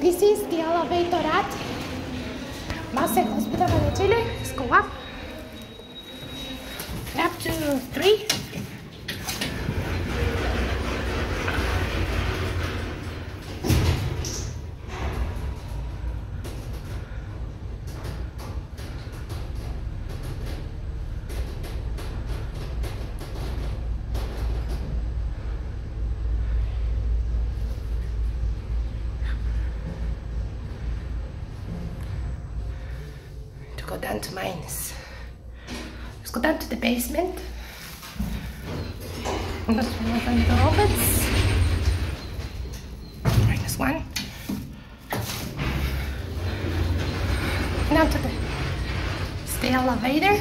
This is the elevator at Marseille Hospital in Chile. Let's go up. Up to 3. Go down to mines. Let's go down to the basement. And that's one of the robots. -1. Down to the elevator.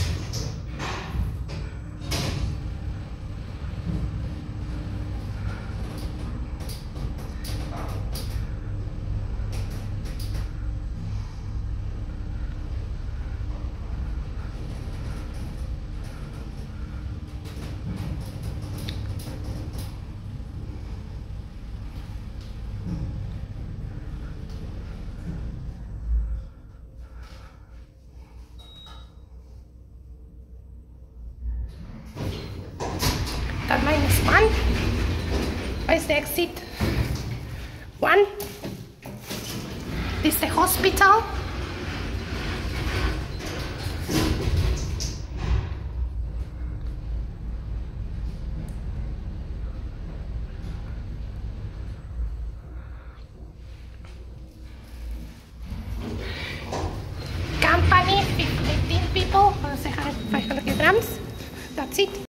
Got -1. Where's the exit? 1. This is the hospital. Company, 15 people, 500 kilograms. That's it.